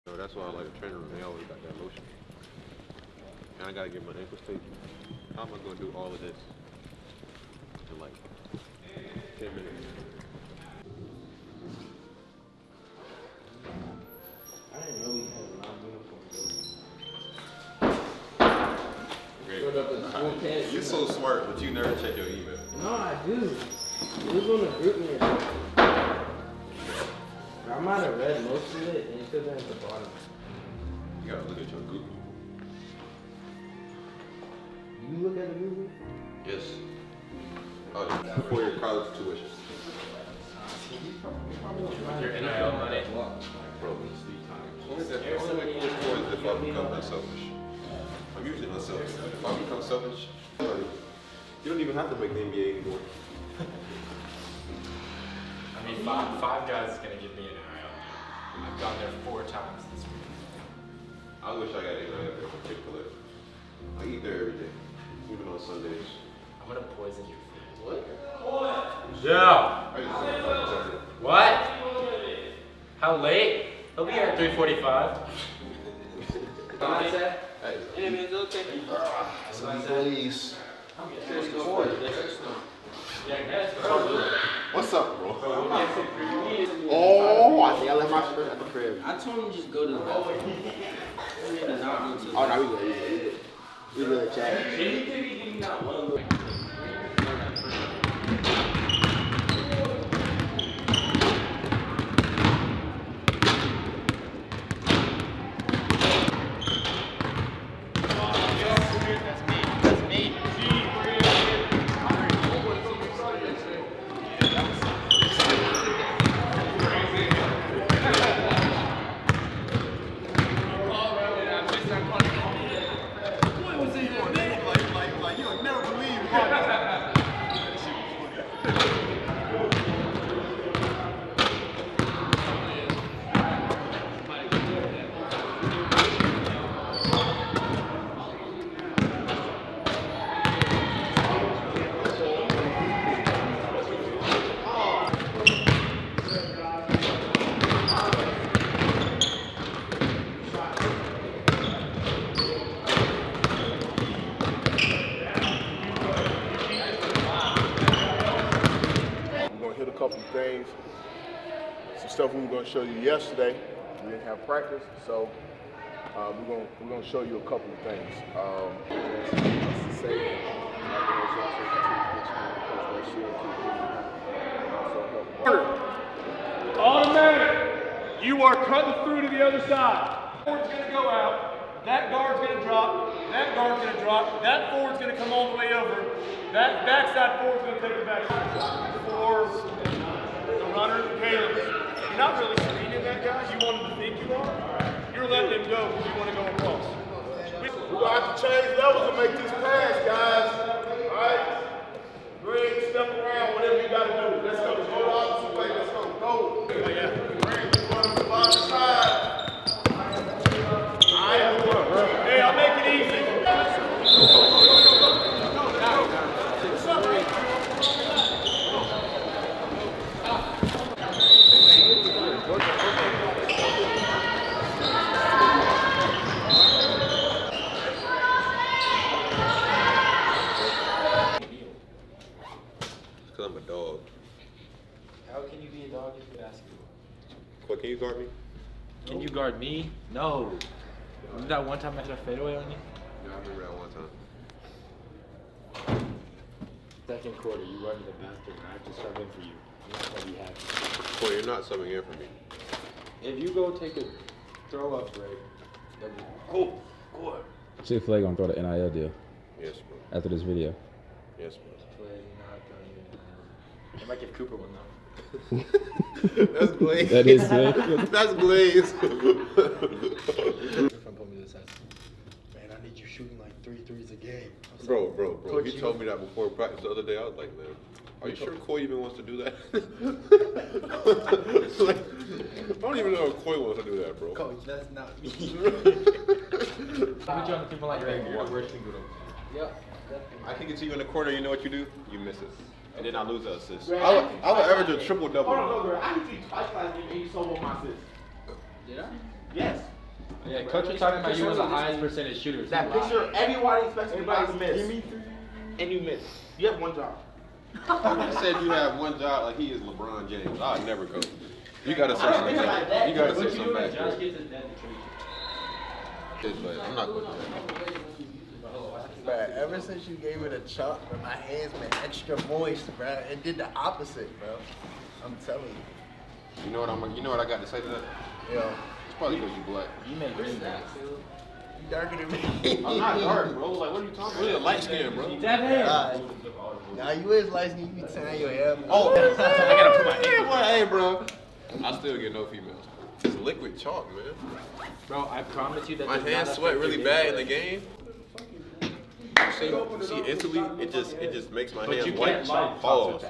So that's why I like the training room. They always got that motion. And I gotta get my ankles taped. How am I gonna do all of this in like 10 minutes? I didn't know we had a lot of uniforms. You're so smart, but you never check your email. No, I do. It was on the group mail. I might have read most of it, and it could have been at the bottom. You gotta look at your Google. You look at the Google? Yes. Oh, for your college tuition. Your NIL money. Bro, only way cool for is if I become unselfish. I'm usually unselfish. If I become selfish, you don't even have to make the NBA anymore. I mean, five guys is gonna give me an NIL. I've gone there 4 times this week. I wish I got NIL there for Chick-fil-A. I eat there every day, even on Sundays. I'm gonna poison your food. What? Yeah. I just said fucking Sunday. What? How late? He'll be here at 3:45. Please. What's up, bro? Oh, I think I left my shirt at the crib. I told him just go to the bathroom. Oh, no, we good. We good, Chad. Things, some stuff we were going to show you yesterday. We didn't have practice, so we're going to show you a couple of things. Automatic. You are cutting through to the other side. Forward's going to go out. That guard's going to drop. That guard's going to drop. That forward's going to come all the way over. That backside forward's going to take the backside. For the runner, Caleb. You're not really screening that guy. You want him to think you are. You're letting him go because you want to go across. We're going to have to change levels to make this pass, guys. All right? Greg, step around, whatever you got to do. Let's go. Go the opposite way. Let's go. Go. Yeah. Greg, you want to the bottom side. All right. Hey, I'll make it easy. What's up, man? Because I'm a dog. How can you be a dog in basketball? What, can you guard me? Can you guard me? No. Remember that one time I hit a fadeaway on you? Yeah, I remember that one time. Second quarter, you run to the basket and I have to sub in for you. You're not going to be happy. Well, you're not subbing in for me. If you go take a throw up break, then Oh, God. Chick-fil-A gonna throw the NIL deal Yes, bro. after this video. Yes, bro. play not going to. I might give Cooper one though. That's Blaze. That is sick. That's Blaze. From put me to the side. Man, I need you shooting like 3 threes a game. Bro. Coach, He told me that before practice the other day. I was like, man, are you sure Coy even wants to do that? Like, I don't even know if Coy wants to do that, bro. Coach, that's not me. Put you on the people like you're a worst thing to do. Yep. I kick it to you in the corner, you know what you do? You miss it. And then I lose the assist. I would average a triple double. Hold on, bro. I hit you twice last game and you saw one of my assists. Did I? Yes. Yeah, coach was talking about you were the highest percentage shooters. That picture, everybody expects you to miss. And you miss. You have one job. You said you have one job like he is LeBron James. I'll never go. You gotta say something back. You gotta say something back. But I'm not going to do that. Bruh, ever since you gave me the chalk, bro, my hands been extra moist, bro. It did the opposite, bro. I'm telling you. You know what I got to say to that? Yo, It's probably because you black. You make me mad. you darker than me. I'm not dark, bro. Like, what are you talking about? You're light skin, bro. Nah, you is light skin. You be tying your hair. Oh, I gotta put my hand. Boy, hey, bro. I still get no females. It's liquid chalk, man. Bro, I promise you that My hands sweat really bad in the game. See, instantly, it just makes my hands white. Pause.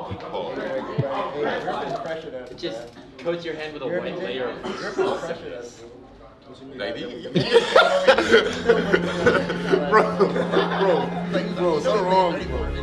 Just coat your hand with a white layer of bro, so wrong, bro.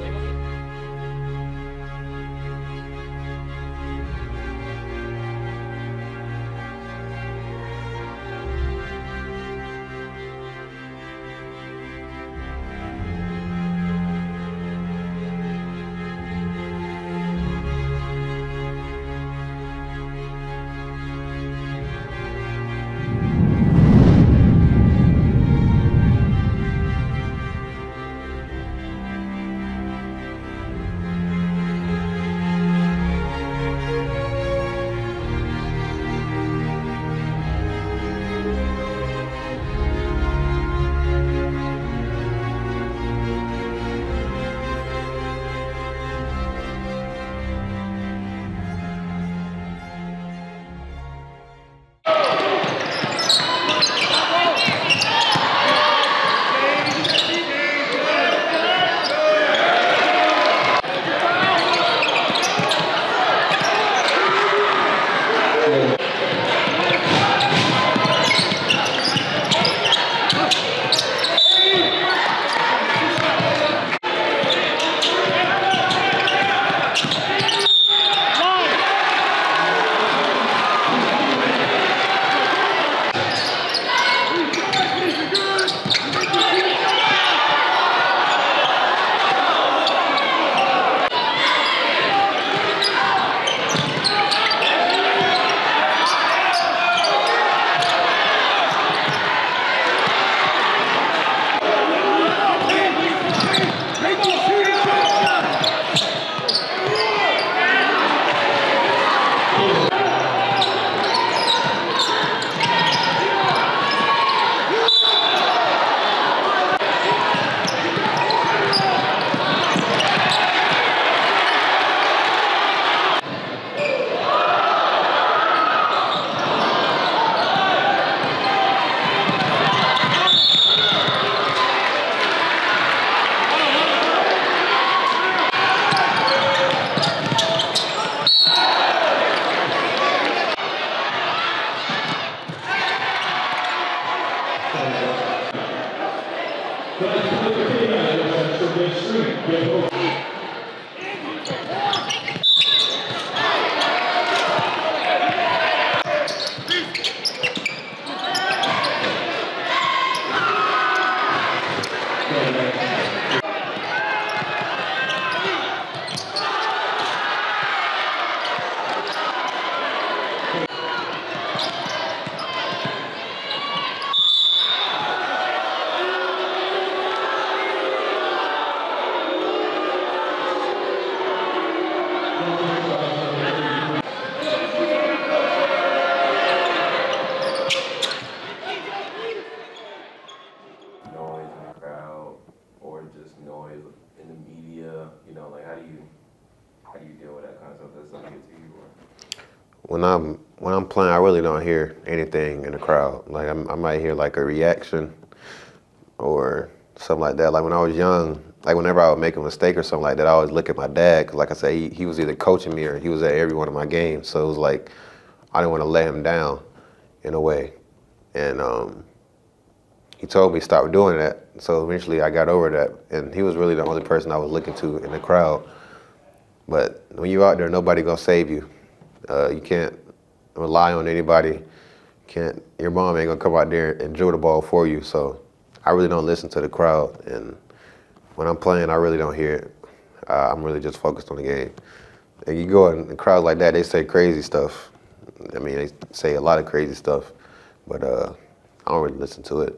When I'm playing, I really don't hear anything in the crowd. Like I might hear like a reaction or something like that. Like when I was young, like whenever I would make a mistake or something like that, I always look at my dad. Cause like I said, he was either coaching me or he was at every one of my games. So it was like I didn't want to let him down in a way. And he told me stop doing that. So eventually I got over that. And he was really the only person I was looking to in the crowd. But when you're out there, nobody gonna save you. You can't rely on anybody. You can't. Your mom ain't gonna come out there and drill the ball for you. So I really don't listen to the crowd, and when I'm playing, I really don't hear it. I'm really just focused on the game. And you go in crowds like that, they say crazy stuff. I mean, they say a lot of crazy stuff, but I don't really listen to it.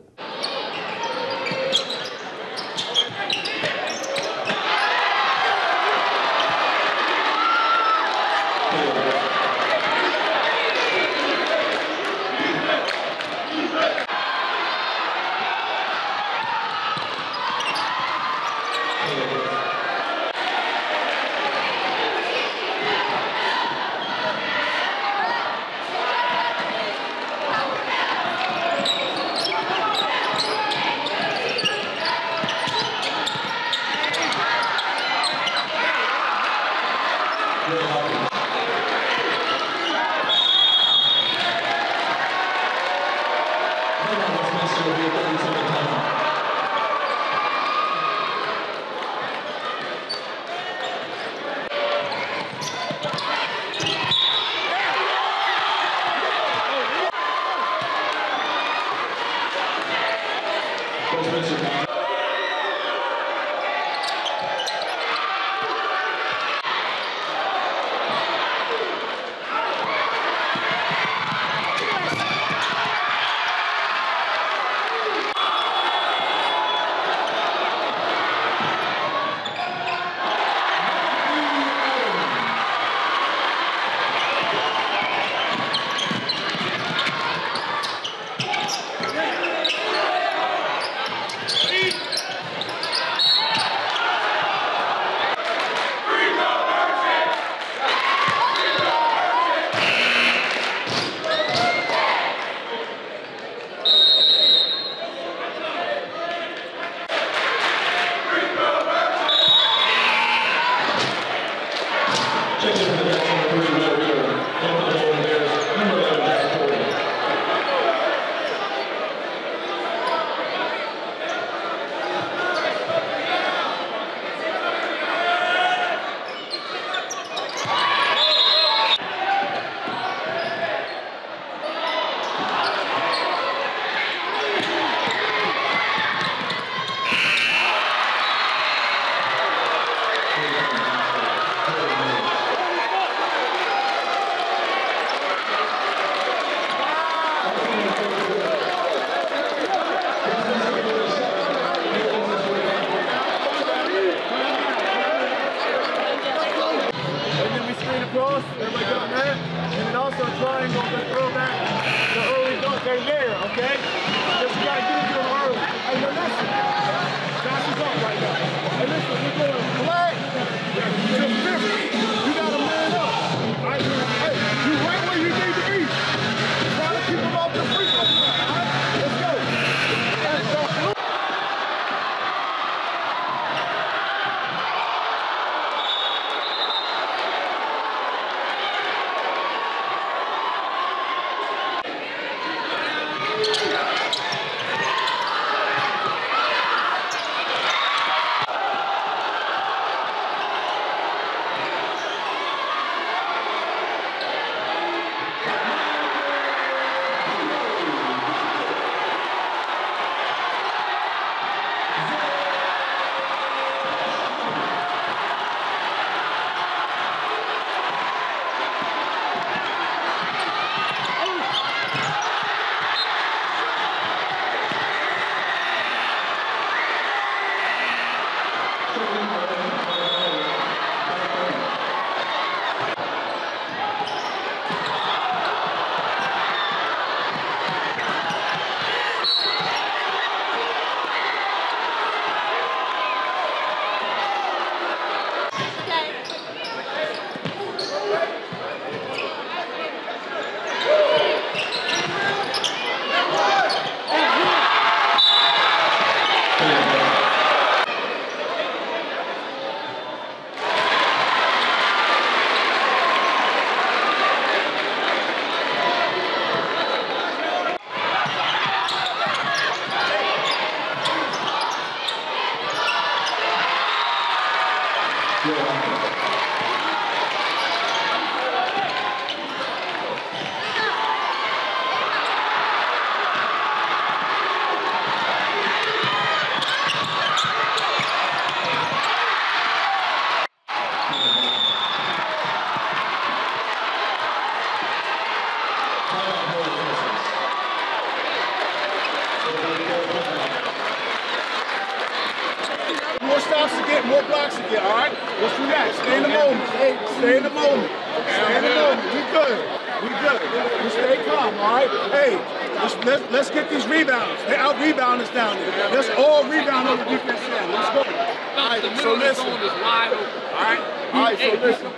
more blocks again, all right? Let's do that. Stay in the moment. Stay in the moment. Stay in the moment. We good. We good. We stay calm, all right? Hey, let's get these rebounds. They out-rebound us down there. Let's all rebound on the defense end. Let's go. All right, so listen. All right? All right, so listen.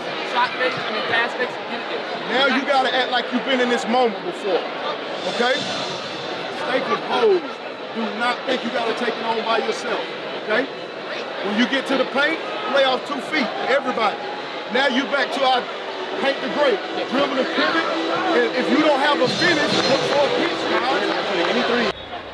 Now you got to act like you've been in this moment before, okay? Stay composed. Do not think you got to take it on by yourself, okay? When you get to the paint, play off 2 feet, everybody. Now you back to our paint the great. Dribble and pivot, and if you don't have a finish, look for a pitch, guys. Any three.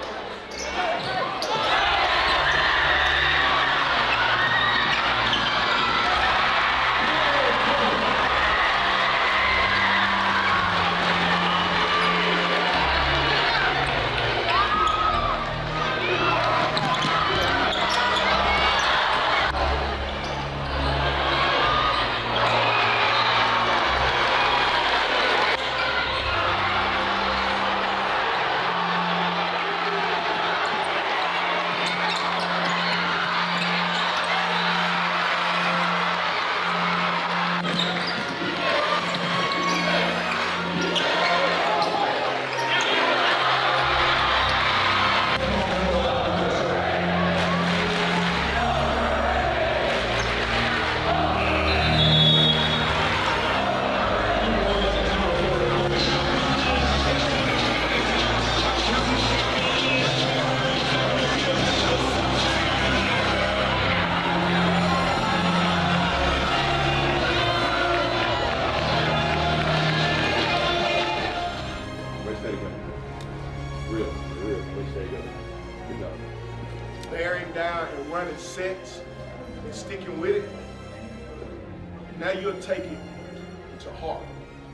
Bearing down and running sets and sticking with it. Now you'll take it to heart.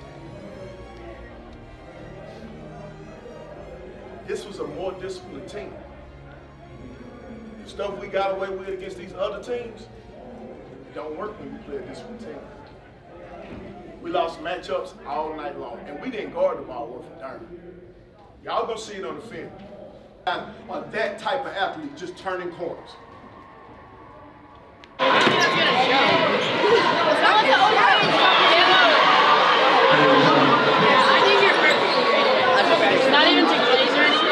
This was a more disciplined team. The stuff we got away with against these other teams, it don't work when you play a disciplined team. We lost matchups all night long, and we didn't guard the ball worth a darn. Y'all gonna see it on the film. That type of athlete just turning corners. Not even to glaze or anything.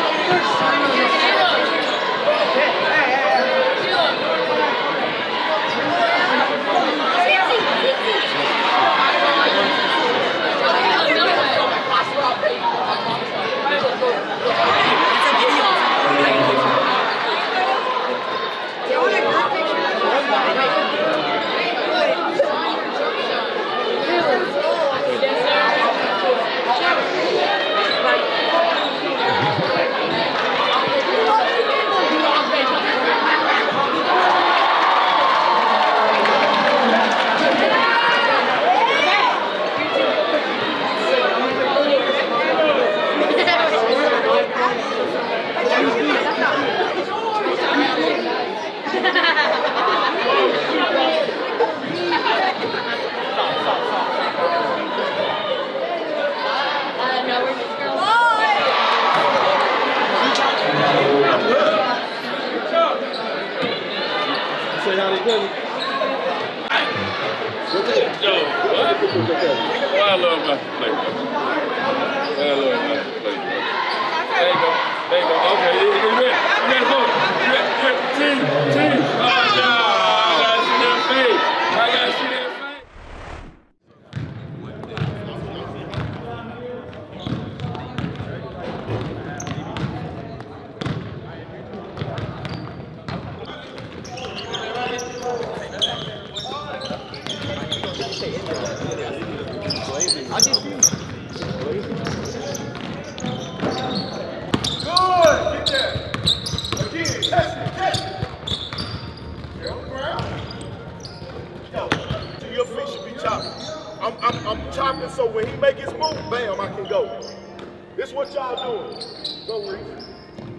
I'm chopping, so when he make his move, bam, I can go. This is what y'all doing. Go, Reese.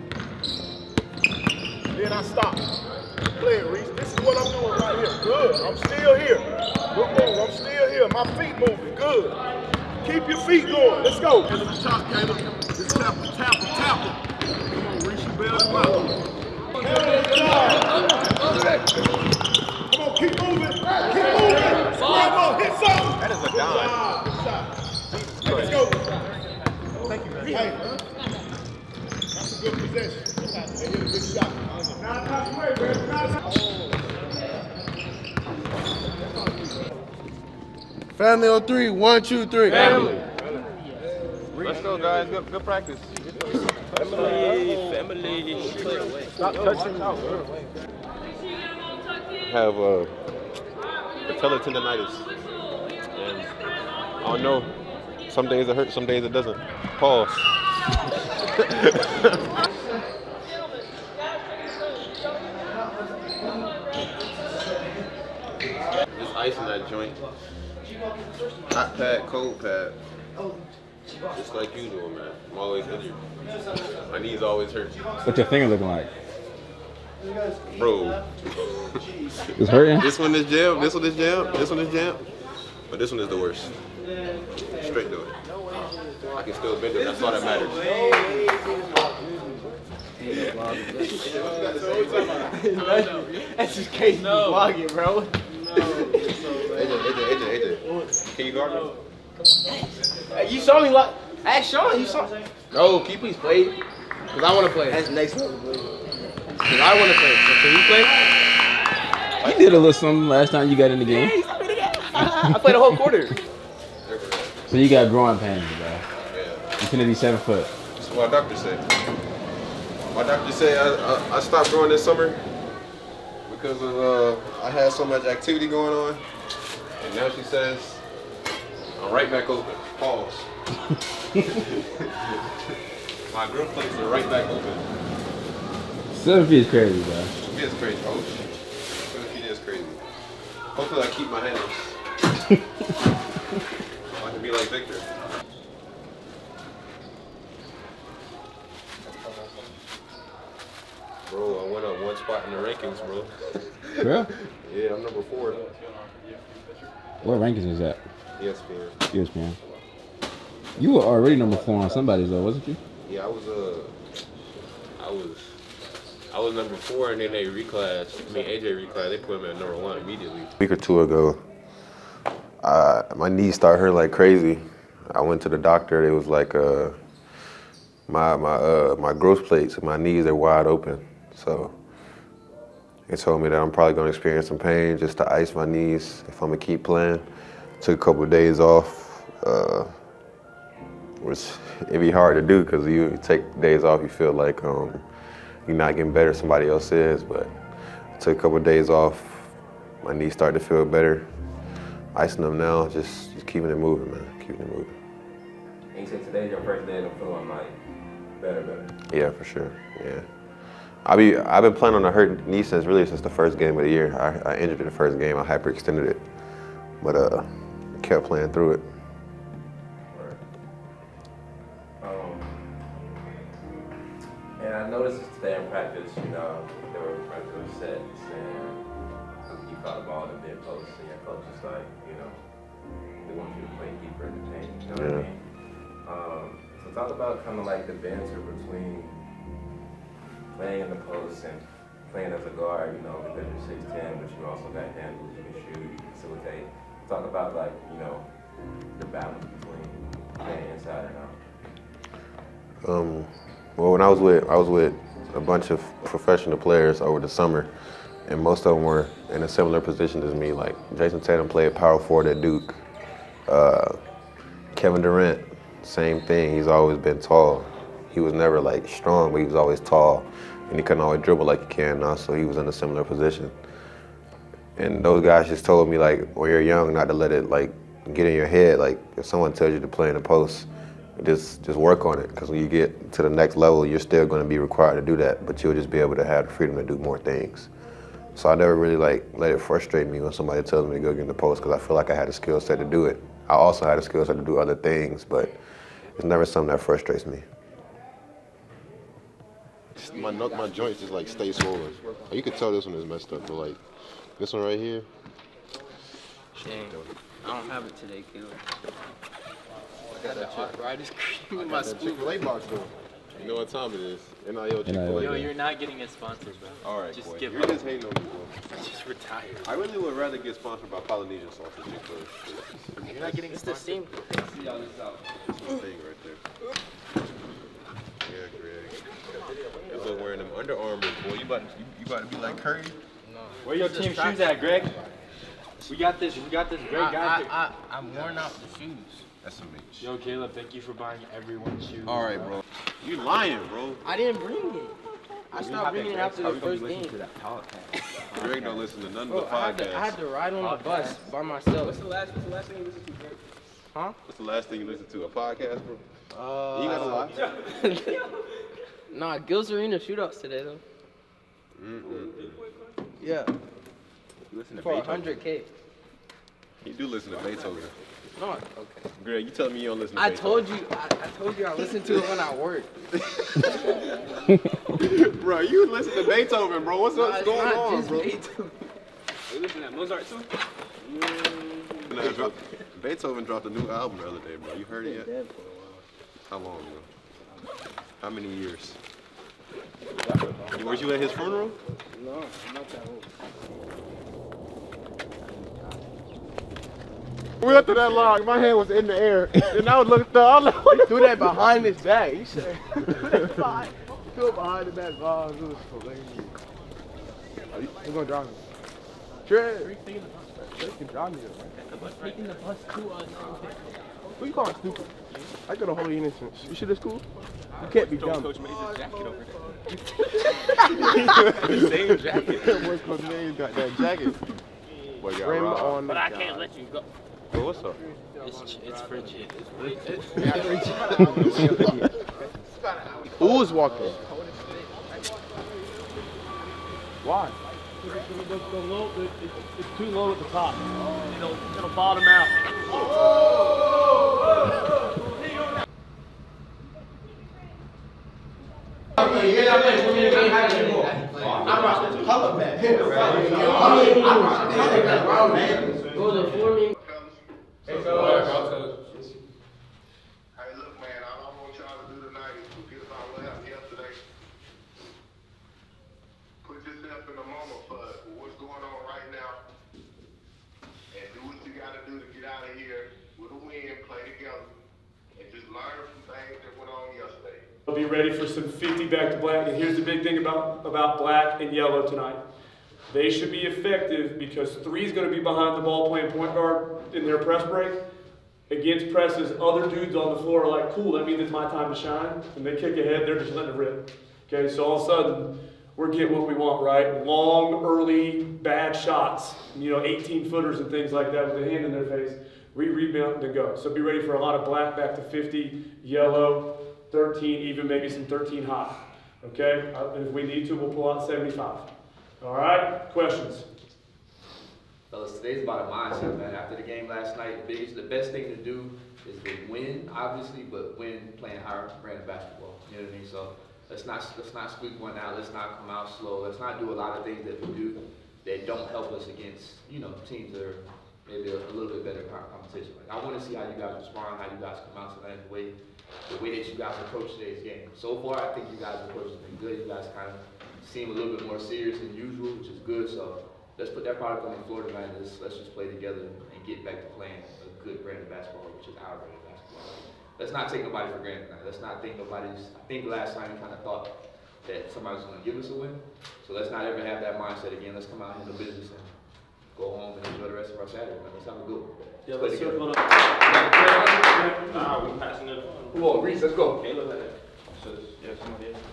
Then I stop. Play it, Reese. This is what I'm doing right here. Good. I'm still here. Good move. I'm still here. My feet moving. Good. Keep your feet going. Let's go. Get to the top, Caleb. Just tap him, tap him, tap him. Come on, Reese. You better well. dying. Let's go. Thank you, man. Hey, that's a good possession. They hit a good shot. Family on 3. 1, 2, 3. Family. Let's go, guys. Good practice. Family. Stop touching. Have patella tendonitis, and I don't know. Some days it hurts, some days it doesn't. Pause. There's ice in that joint. Hot pad, cold pad. Just like usual, man. I'm always injured. My knees always hurt. What's your finger looking like? Bro. It's hurting? This one is jam, this one is jam, this one is jam. But this one is the worst. Straight to it. I can still bend it, that's all that matters. That's just crazy vlogging, bro. AJ. Can you guard me? Hey, you saw me like. Hey, Sean, you saw. No, can you please play? Because I want to play. That's next level. Because I want to play. So can you play? You did a little something last time you got in the game. I played a whole quarter. So you got growing pains, bro. Yeah. You finna be 7 foot. That's what my doctor said. My doctor said I stopped growing this summer because of I had so much activity going on. And now she says I'm right back open. Pause. My growth plates are right back open. 7 feet is crazy, bro. It is crazy. Oh shit. 7 feet is crazy. Hopefully I keep my hands. I can be like Victor. Bro, I went up 1 spot in the rankings, bro. Bro? Yeah, I'm number 4. What rankings is that? ESPN. ESPN. You were already number 4 on somebody's though, wasn't you? Yeah, I was number 4, and then they reclassed. I mean, AJ reclassed. They put him at number 1 immediately. A week or 2 ago, my knees started hurting like crazy. I went to the doctor. It was like my growth plates and my knees are wide open. So they told me that I'm probably gonna experience some pain just to ice my knees if I'm gonna keep playing. Took a couple of days off, which it'd be hard to do because you take days off, you feel like you're not getting better, somebody else is. But I took a couple of days off. My knees started to feel better. Icing them now, just keeping it moving, man. Keeping it moving. And you said today's your first day of feeling like better. Yeah, for sure. Yeah. I've been playing on a hurt knee since the first game of the year. I injured it the first game. I hyperextended it, but kept playing through it. And I noticed today in practice, there were regular sets, and you caught the ball in the mid post, and your coach is like, they want you to play keeper entertaining. You know what I mean? So talk about kind of like the banter between playing in the post and playing as a guard, because you're 6'10", but you also got handles, you can shoot, you can facilitate. Talk about like, the balance between playing inside and out. Well, when I was with a bunch of professional players over the summer, and most of them were in a similar position as me. Like Jason Tatum played power forward at Duke. Kevin Durant, same thing. He's always been tall. He was never like strong, but he was always tall, and he couldn't always dribble like he can now. So he was in a similar position. And those guys just told me like, when you're young, not to let it like get in your head. Like if someone tells you to play in the post, just work on it, because when you get to the next level, you're still going to be required to do that, but you'll just be able to have the freedom to do more things. So I never really let it frustrate me when somebody tells me to go get in the post, because I feel like I had a skill set to do it. I also had a skill set to do other things, but it's never something that frustrates me. My joints just like stay swollen. You could tell this one is messed up, but like this one right here. Dang, I don't have it today, kid. I got that arthritis cream in my Chick-fil-A box though. You know what time it is. NIL Chick-fil-A. Yo, you're not getting a sponsor, bro. All right, just boy. give You're up. just hating on me, boy. Just retire. I really would rather get sponsored by Polynesian sausage Chick-fil-A. You're not getting a sponsor. Steam. See y'all this out. That's my thing right there. Yeah, Greg. That boy wearing them Under Armour, boy. You about to be like Curry? Where your team shoes at, Greg? We got this great guy. I'm worn out the shoes. That's some bitch. Yo, Caleb, thank you for buying everyone shoes. All right, bro. You lying, bro. I didn't bring it. I stopped bringing it after the first game. Greg don't listen to none of Bro, the I podcasts. had to ride on the bus by myself. What's the last thing you listened to, Greg? Huh? What's the last thing you listened to? A podcast, bro? You got to lie. Nah, Gil's Arena shootouts today though. Yeah. You listen to For Beethoven. 100K. You do listen to Beethoven. No, okay. Greg, you telling me you don't listen to I Beethoven? told you I listened to it when I work. Bro, you listen to Beethoven, bro. What's Nah, it's going not on, just bro? Beethoven. You listen to Mozart too? Beethoven dropped a new album the other day, bro. You heard it yet? How long ago? How many years? Were you at his funeral? No, I'm not that old. We went to that log. My hand was in the air, and I was looking through. I was like, Do that behind his back. You said do it behind the back. Oh, it was hilarious. We're gonna drive me. Trey can drive me though, right? Taking the bus to us. Who you calling stupid? I got a holy innocence. You sure that's cool? You can't be dumb. Coach made his jacket over same jacket. Boy, Coach Mays got that jacket. Boy, got Rim robbed. on the But I can't let you go. Bro, what's up? It's frigid. Who was walking? Why? It's too low at the top. It'll bottom out. Hey, look, man, all I want y'all to do tonight is forget about what happened yesterday. Put yourself in the moment for what's going on right now. And do what you got to do to get out of here with a win, play together, and just learn from things that went on yesterday. I'll be ready for some 50 back to black. And here's the big thing about black and yellow tonight. They should be effective because 3 is going to be behind the ball playing point guard in their press break. Against presses, other dudes on the floor are like, cool, that means it's my time to shine. And they kick ahead, they're just letting it rip. Okay, so all of a sudden, we're getting what we want, right? Long, early, bad shots. 18-footers and things like that with a hand in their face. Rebound and go. So be ready for a lot of black back to 50, yellow, 13, even maybe some 13 high. Okay? And if we need to, we'll pull out 75. All right? Questions? Fellas, today's about a mindset, man. After the game last night, the best thing to do is to win, obviously, but win playing higher brand basketball. You know what I mean? So let's not squeak one out. Let's not come out slow. Let's not do a lot of things that we do that don't help us against, teams that are maybe a little bit better competition. Like, I want to see how you guys respond, how you guys come out tonight, the way that you guys approach today's game. So far, I think you guys' approach has been good. You guys kind of seem a little bit more serious than usual, which is good. So let's put that product on the floor tonight. Let's just play together and get back to playing a good brand of basketball, which is our brand of basketball. Let's not take nobody for granted tonight. Let's not think I think last time we kind of thought that somebody was going to give us a win. So let's not ever have that mindset again. Let's come out into business and go home and enjoy the rest of our Saturday. Man. Let's have a good one. Yeah, let's circle it up. We're passing it. Come on, Reese, let's go. Caleb, somebody else.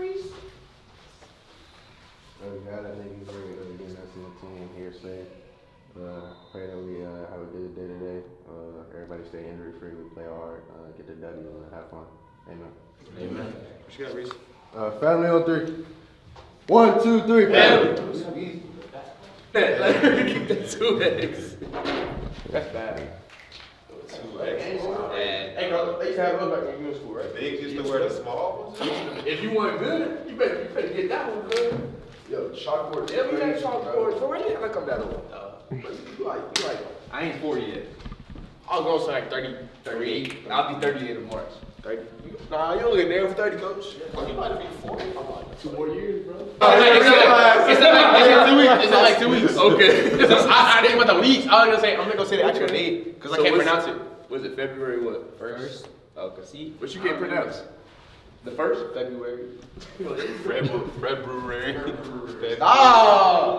God, I think you bring it up again. That's in the team here safe. Pray that we have a good day today. Everybody stay injury free. We play hard. Get the W and have fun. Amen. Amen. What you got, Reese? Family on 3. 1, 2, 3. Family. Let me keep the 2 eggs. That's bad. 2 eggs. Hey, girl, they used to have those back when you were in school, right? Bigs used to wear the small ones? If you want good, you better get that one good. Yo, chalkboard. Yeah, we got chalkboard. So where did I come down to one? You like. I ain't 40 yet. I was gonna say like 30, 38. I'll be 38 in March. 30. Nah, you only there for 30, coach. Oh, you might have been 40. I'm like 2 more years, bro. It's like 2 weeks. Okay. I didn't about the weeks. I'm gonna go say the actual date because I can't pronounce it. Was it February what? First? Okay, see? But you can't pronounce. The first? February. February. Ah!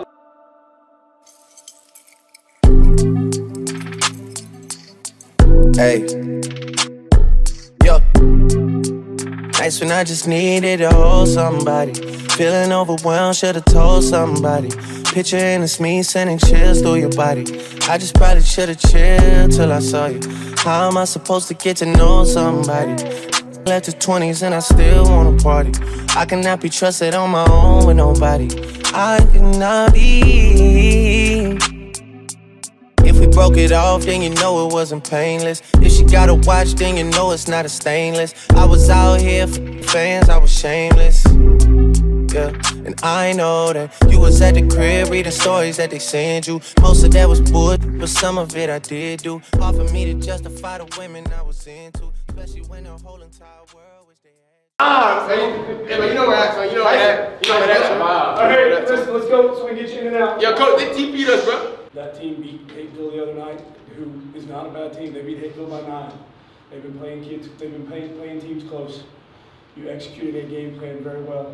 Hey, yo. Nights when I just needed to hold somebody. Feeling overwhelmed, should've told somebody. Picture and it's me sending chills through your body. I just probably should've chilled till I saw you. How am I supposed to get to know somebody? Left the 20s and I still wanna party. I cannot be trusted on my own with nobody. I cannot be. If we broke it off, then you know it wasn't painless. If she got a watch, then you know it's not a stainless. I was out here for fans, I was shameless. Yeah, and I know that you was at the crib reading stories that they sent you. Most of that was bullshit, but some of it I did do. Hard for me to justify the women I was into, especially when the whole entire world was there. Hey, man, you know where that's at. You know where that's at. All right, let's go so we can get you in and out. Yo, coach, they TP'd us, bro. That team beat Hateville the other night, who is not a bad team. They beat Hateville by 9. They've been playing playing teams close. You executed a game plan very well.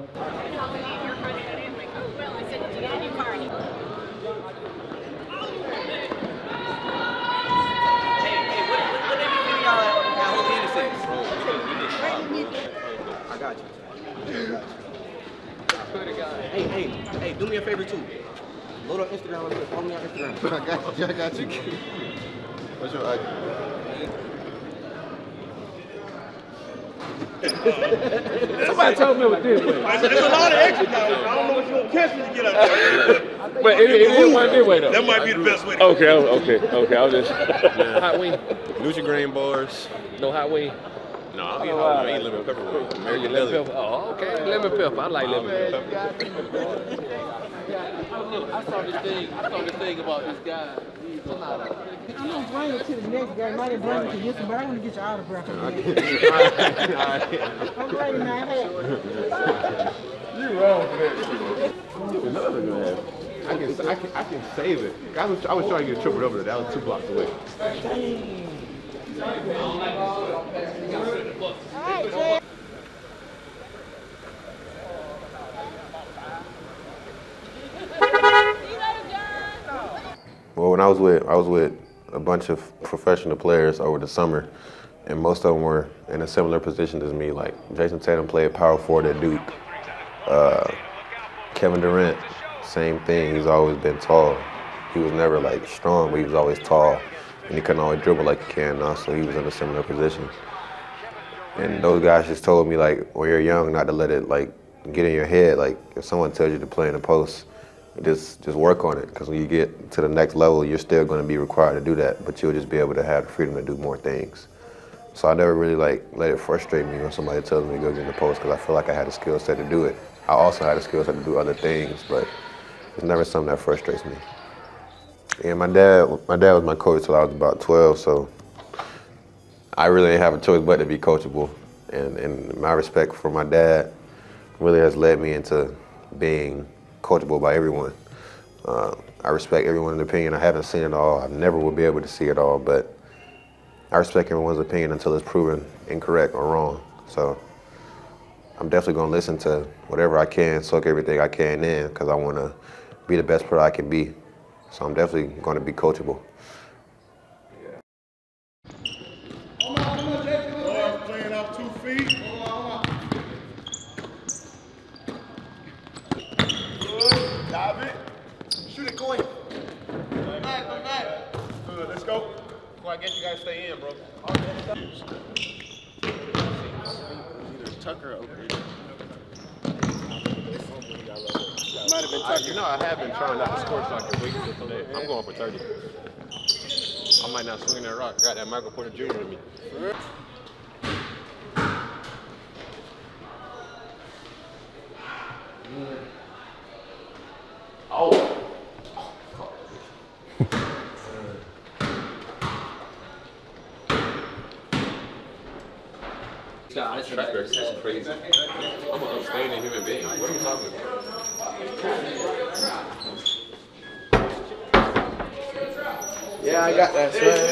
I got you. Hey, do me a favor too. Load up Instagram, follow me on Instagram. I got you. What's your IG? Somebody told me what this was. There's a lot of extra now. I don't know what you're gonna catch when you get out there. But it is one this way though. That might be the best way to go. Okay. I was just. Hot wing. Nutri-Grain bars. No hot wing. No, I don't eat hot wing. I eat lemon pepper wing. American Lemon deli. pepper. Oh, okay. Lemon pepper. I like lemon pepper. Look, I saw this thing about this guy. You don't bring it to the next game. I didn't bring it to this one, but I want to get your autograph. I'm bringing my hat. You wrong for that. I can save it. I was trying to get tripled over there. That was 2 blocks away. Well, when I was with a bunch of professional players over the summer, and most of them were in a similar position as me. Like Jason Tatum played power forward at Duke. Kevin Durant, same thing. He's always been tall. He was never like strong, but he was always tall, and he couldn't always dribble like he can now. So he was in a similar position. And those guys just told me like, when you're young, not to let it like get in your head. Like if someone tells you to play in the post, just work on it, because when you get to the next level, you're still going to be required to do that, but you'll just be able to have the freedom to do more things. So I never really like let it frustrate me when somebody tells me to go get in the post, because I feel like I had the skill set to do it. I also had the skill set to do other things, but it's never something that frustrates me. And my dad was my coach till I was about 12, so I really didn't have a choice but to be coachable. And my respect for my dad really has led me into being coachable by everyone. I respect everyone's opinion. I haven't seen it all. I never will be able to see it all, but I respect everyone's opinion until it's proven incorrect or wrong. So I'm definitely gonna listen to whatever I can, soak everything I can in, because I wanna be the best player I can be. So I'm definitely gonna be coachable. Playing off 2 feet. Good. Dive it. Shoot it, Coy. Come back. Good. Let's go. Well, I guess you gotta stay in, bro. Either Tucker or Might have been Tucker. You know, I have been trying not to score so I can wait until today. I'm going for 30. I might not swing that rock. I got that Michael Porter Jr. in me. Oh. Track record is crazy. I'm an upstanding human being. What are you talking about? Yeah, I got that, son.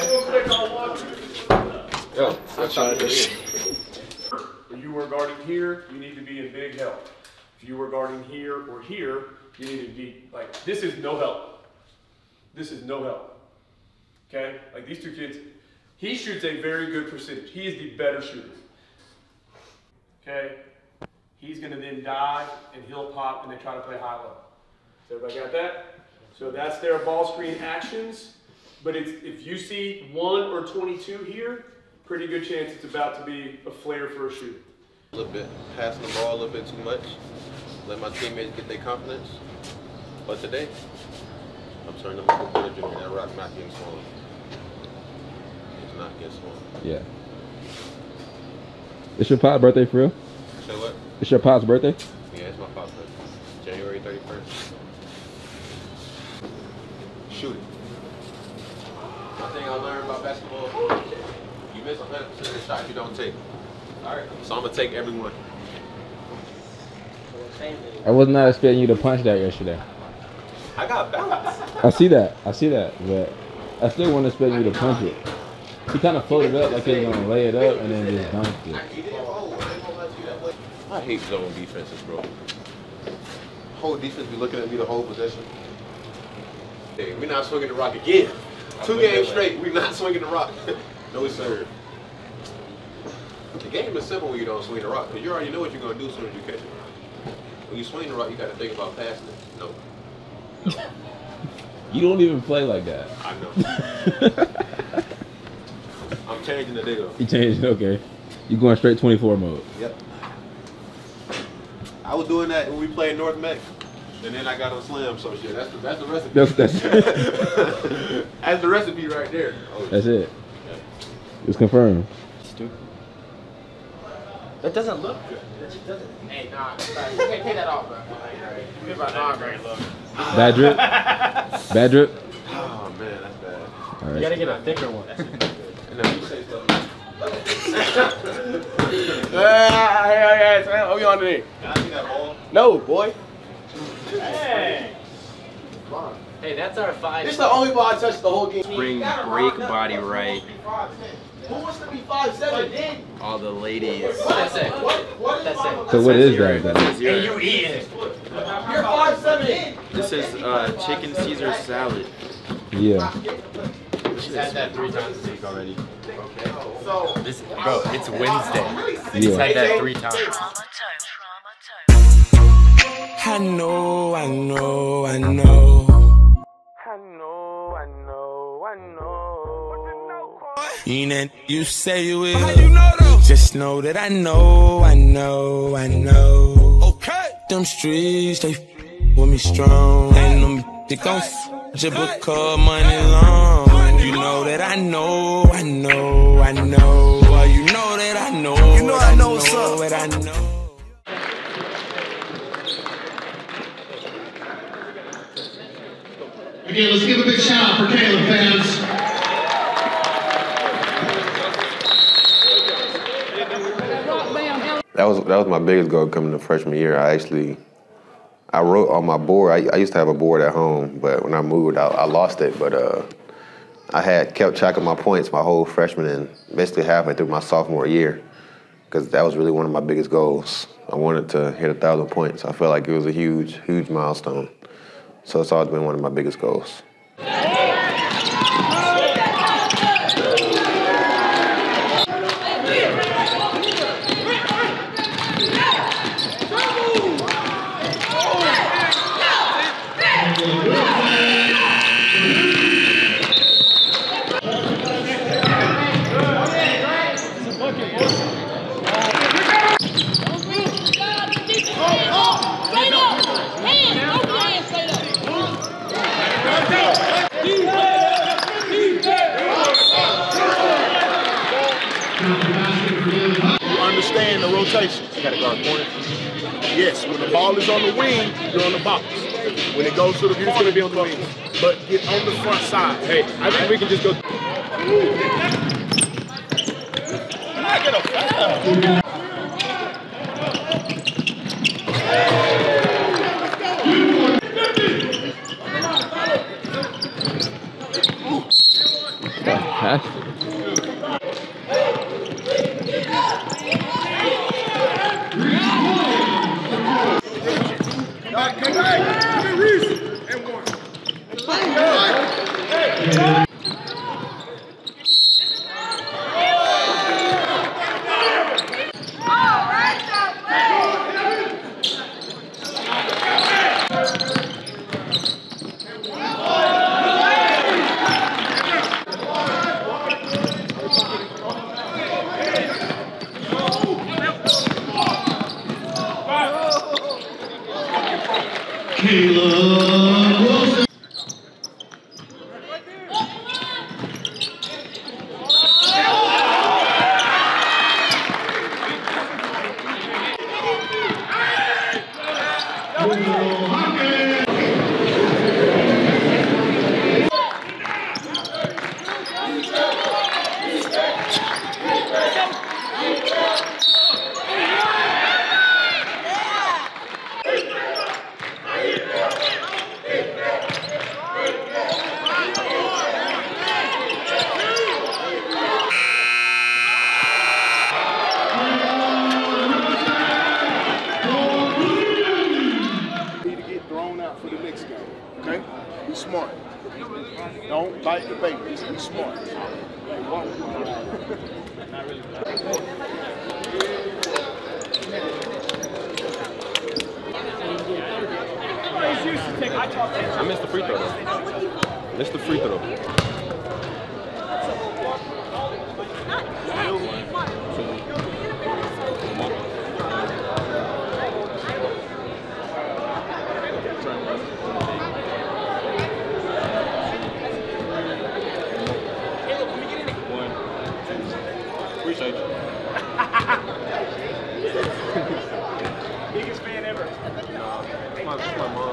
Yo, I tried this. If you were guarding here, you need to be in big help. If you were guarding here or here, you need to be like, this is no help. This is no help. Okay? Like these two kids, he shoots a very good percentage. He is the better shooter. Okay? He's going to then dive and he'll pop and they try to play high low. So everybody got that? So that's their ball screen actions. But if you see 1 or 22 here, pretty good chance it's about to be a flare for a shooter. A little bit, passing the ball a little bit too much. Let my teammates get their confidence. But today, I'm turning to Michael Porter Jr. That rock not getting smaller. It's not getting smaller. Yeah. It's your pop's birthday for real? Say what? It's your pop's birthday? Yeah, it's my pop's birthday. January 31st. Shoot it. One thing I learned about basketball, you miss 100% of the shots you don't take. Alright, so I'm going to take every one. I was not expecting you to punch that yesterday. I got balance. I see that, but I still wasn't expecting you to punch it. He kind of floated up like he was going to lay it up and then just dunked it. I hate zone defenses, bro. Whole defense be looking at me the whole possession. Hey, we're not swinging the rock again. 2 games straight, we're not swinging the rock. No, sir. The game is simple when you don't swing the rock, because you already know what you're going to do as soon as you catch it. When you swing the rock, you got to think about passing it. No. You don't even play like that. I know. I'm changing the deal. You changed, okay. You going straight 24 mode. Yep. I was doing that when we played North Mech, and then I got on Slam, so shit. That's the recipe. That's That's the recipe right there. Oh, that's it. Yeah. It's confirmed. Stupid. That doesn't look good. That just doesn't. Hey, nah, you can't take that off, bro. Give my dog great look. Bad drip? Bad drip? Oh man, that's bad. All right. You gotta get a thicker one. And then you say stuff. Hey, oh, you underneath? Can I see that ball? No, boy. Hey! Hey, that's our 5. This is the only ball I touched the whole game. Bring break body right. Who wants to be 5'7"? All the ladies. That's it. That's it. So what is that? That's your, And you eat it. You're 5'7". this is chicken Caesar salad. Yeah. He's had that 3 times this week already. So, This, bro, it's Wednesday. He's Yeah. had that 3 times. I know. Ain't that you say you will? How you know though? Just know that I know. Okay. Them streets, they with me strong. And them they gon' just because money long. You know that I know. Well, you know that I know. You know I know what's up. That I know. Again, let's give a big shout out for Caleb, fans. That was my biggest goal coming to freshman year. I wrote on my board. I used to have a board at home, but when I moved, I lost it. But I had kept track of my points my whole freshman and basically halfway through my sophomore year, because that was really one of my biggest goals. I wanted to hit 1,000 points. I felt like it was a huge milestone. So it's always been one of my biggest goals. Understand the rotation. You gotta guard corner. Yes, when the ball is on the wing, you're on the box. When it goes to the corner, gonna be on the wing. But get on the front side. Hey, I think we can just go. Can I get a foul? Caleb Wilson. For the next game, okay? Be smart. Don't bite the bait. Be smart. I missed the free throw. Missed the free throw. Appreciate you. Biggest fan ever. It's my mom.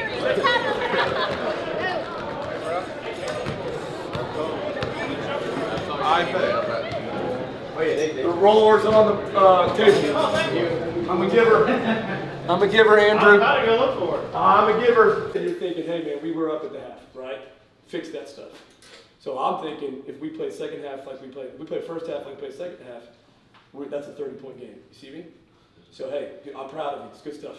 The rollers on the table. I'm a giver, Andrew. I gotta go look for it. I'm a giver. And you're thinking, hey man, we were up at the half, right? Fix that stuff. So I'm thinking if we play second half like we play first half like we play second half, that's a 30-point game. You see me? So hey, I'm proud of you. It's good stuff.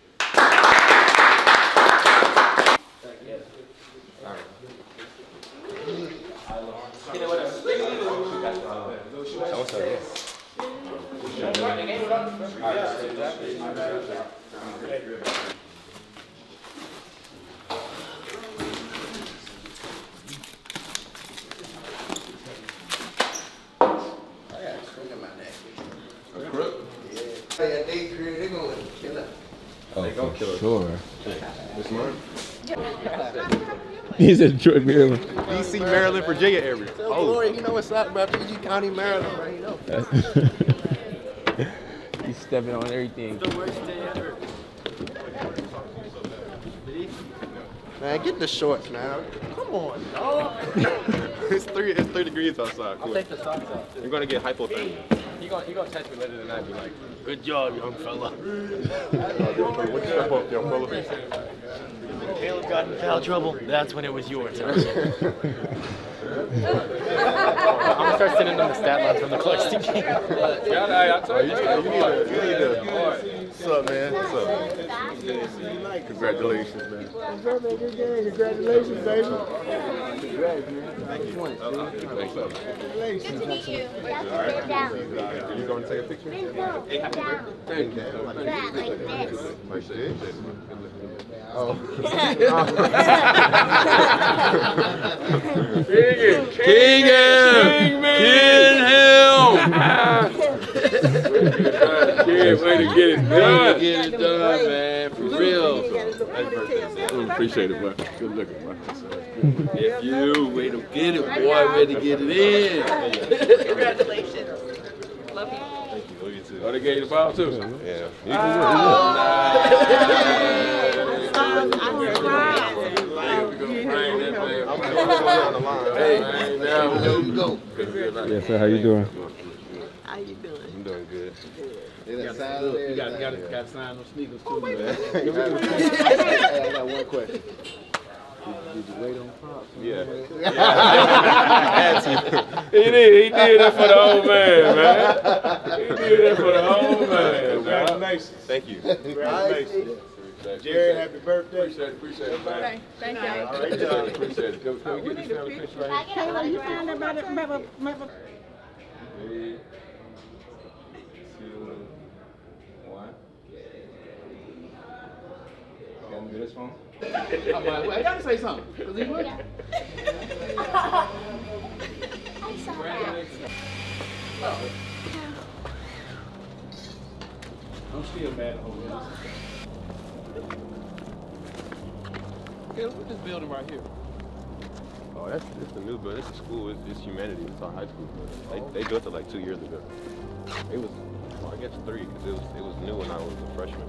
Oh, for sure. He's in Detroit, Maryland. DC, Maryland, Virginia area. Oh, Lord, you know what's up, bro? PG County, Maryland, bro. You know. He's stepping on everything. The worst day ever. Man, get the shorts, man. Come on, dog. It's 3 degrees outside. I'll take the socks off. You're gonna get hypothermia. You gonna text me later tonight and be like, good job, young fella. What you step up, young fella? Caleb got in foul trouble. That's when it was your turn. I'm gonna start sending them the stat lines from the clutch team. Yeah, I told you. What's up, man? What's up? Congratulations, man. Congratulations, baby. Thank you. Thanks, man. Are you going to take a picture? Hey, happy birthday. Thank you. Like this. Oh. Way to get it done. Get it done, man. For real. Appreciate it, man. Good looking, man. If you way to get it, boy, way to get it in. Congratulations. Love you. Thank you. Love you too. Oh, they gave you the ball too? Yeah. Yes, sir. How you doing? How you doing? I'm doing good. You got to sign those sneakers too, man. I got one question. Did you wait on props? Yeah. He did that for the old man, man. He did that for the old man. Congratulations. Thank you. Congratulations. Jerry, happy birthday. Appreciate it, man. Thank you. Appreciate it. Can we get this family picture right here? Caleb, you found out about it? 3, 2, 1. Got me this one? I gotta say something. Was he with? I'm still mad at home. Caleb, what's this building right here? Oh, it's a new building. It's a school. It's humanities. It's our high school. They built it like 2 years ago. It was, well, I guess 3, because it was new when I was a freshman.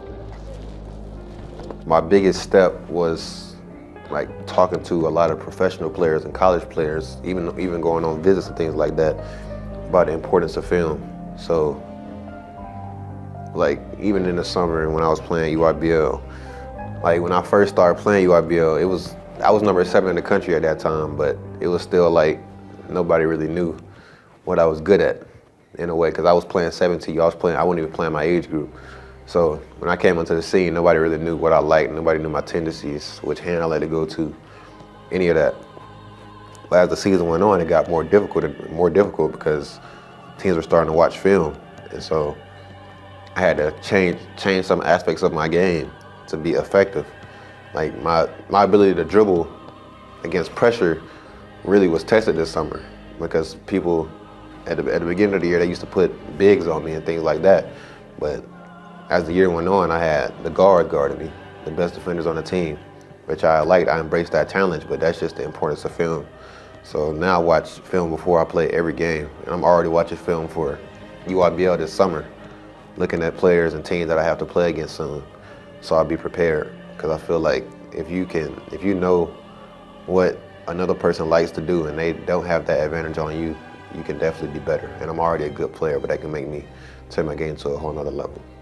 My biggest step was like talking to a lot of professional players and college players, even going on visits and things like that, about the importance of film. So, like even in the summer when I was playing UIBL, like when I first started playing UIBL, I was number 7 in the country at that time, but it was still like nobody really knew what I was good at in a way, because I was playing 17. I wasn't even playing my age group. So when I came onto the scene, nobody really knew what I liked. Nobody knew my tendencies, which hand I like to go to, any of that. But as the season went on, it got more difficult because teams were starting to watch film, and so I had to change some aspects of my game to be effective. Like my ability to dribble against pressure really was tested this summer, because people at the beginning of the year, they used to put bigs on me and things like that. But as the year went on, I had the guarding me, the best defenders on the team, which I liked. I embraced that challenge, but that's just the importance of film. So now I watch film before I play every game, and I'm already watching film for UIBL this summer, looking at players and teams that I have to play against soon. So I'll be prepared, because I feel like if you know what another person likes to do and they don't have that advantage on you, you can definitely be better. And I'm already a good player, but that can make me take my game to a whole nother level.